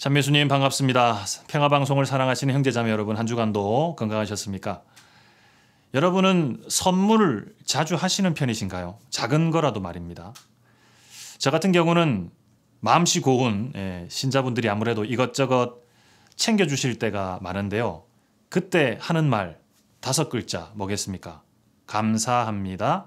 참예수님 반갑습니다. 평화방송을 사랑하시는 형제자매 여러분, 한 주간도 건강하셨습니까? 여러분은 선물을 자주 하시는 편이신가요? 작은 거라도 말입니다. 저 같은 경우는 마음씨 고운 신자분들이 아무래도 이것저것 챙겨주실 때가 많은데요. 그때 하는 말 5글자 뭐겠습니까? 감사합니다.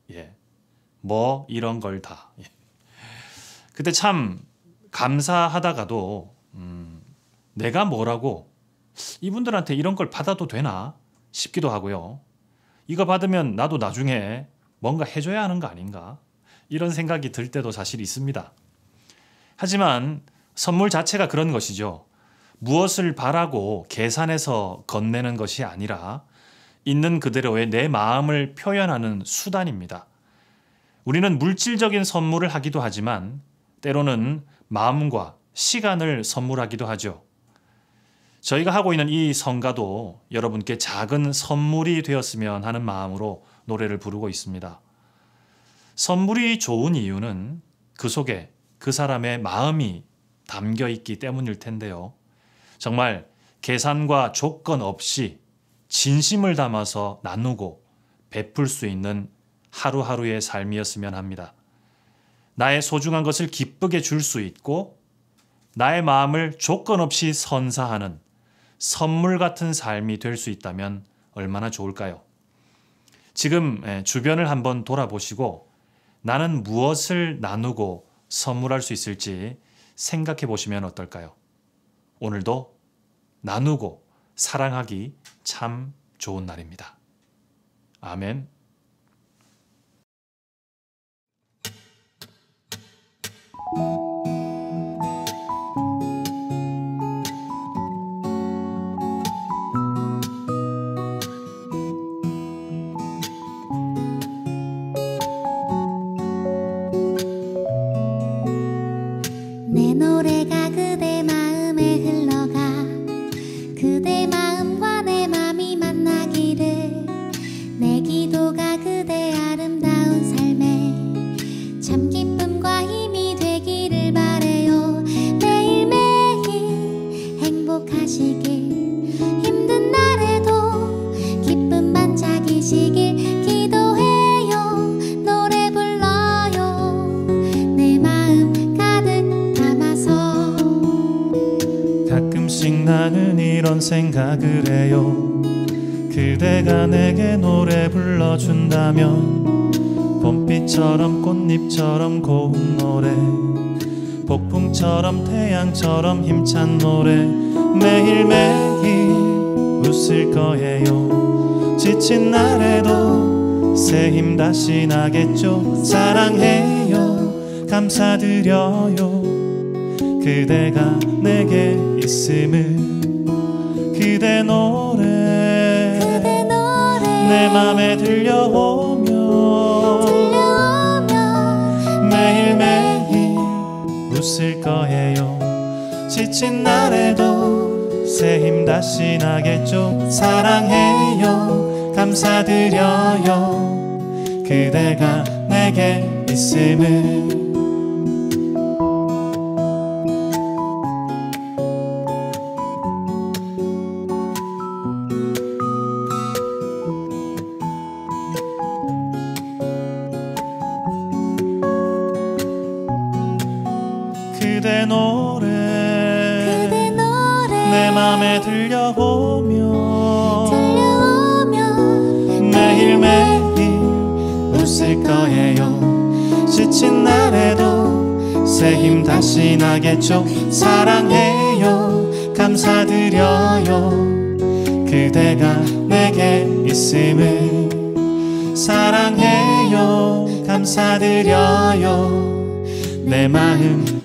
뭐 이런 걸 다. 그때 참 감사하다가도 내가 뭐라고 이분들한테 이런 걸 받아도 되나 싶기도 하고요. 이거 받으면 나도 나중에 뭔가 해줘야 하는 거 아닌가 이런 생각이 들 때도 사실 있습니다. 하지만 선물 자체가 그런 것이죠. 무엇을 바라고 계산해서 건네는 것이 아니라 있는 그대로의 내 마음을 표현하는 수단입니다. 우리는 물질적인 선물을 하기도 하지만 때로는 마음과 시간을 선물하기도 하죠. 저희가 하고 있는 이 성가도 여러분께 작은 선물이 되었으면 하는 마음으로 노래를 부르고 있습니다. 선물이 좋은 이유는 그 속에 그 사람의 마음이 담겨 있기 때문일 텐데요. 정말 계산과 조건 없이 진심을 담아서 나누고 베풀 수 있는 하루하루의 삶이었으면 합니다. 나의 소중한 것을 기쁘게 줄 수 있고 나의 마음을 조건 없이 선사하는 선물 같은 삶이 될 수 있다면 얼마나 좋을까요? 지금 주변을 한번 돌아보시고 나는 무엇을 나누고 선물할 수 있을지 생각해 보시면 어떨까요? 오늘도 나누고 사랑하기 참 좋은 날입니다. 아멘. 내 노래가 그대 마음에 흘러가 그대 마음과 내 맘이 만나기를 내 기도가 그대 아름다운 삶에 참 기쁨과 힘이 되기를 바래요. 매일매일 행복하시길 힘든 날에도 기쁨 반짝이시길 기도해요. 노래 불러요. 내 마음 가득 담아서 가끔씩 나는 이런 생각을 해요. 그대가 내게 노래 불러준다면 봄빛처럼 꽃잎처럼 고운 노래 폭풍처럼 태양처럼 힘찬 노래 매일매일 웃을 거예요. 지친 날에도 새 힘 다시 나겠죠. 사랑해요. 감사드려요. 그대가 내게 있음을 그대 노래 내 맘에 들려오면 매일매일 웃을 거예요. 지친 날에도 새 힘 다시 나겠죠. 사랑해요. 감사드려요. 그대가 내게 있음을 그대 노래 내 맘에 들려오면 매일매일 웃을 거예요. 지친 날에도 새 힘 다시 나겠죠. 사랑해요. 감사드려요. 그대가 내게 있음을 사랑해요. 감사드려요. 내 마음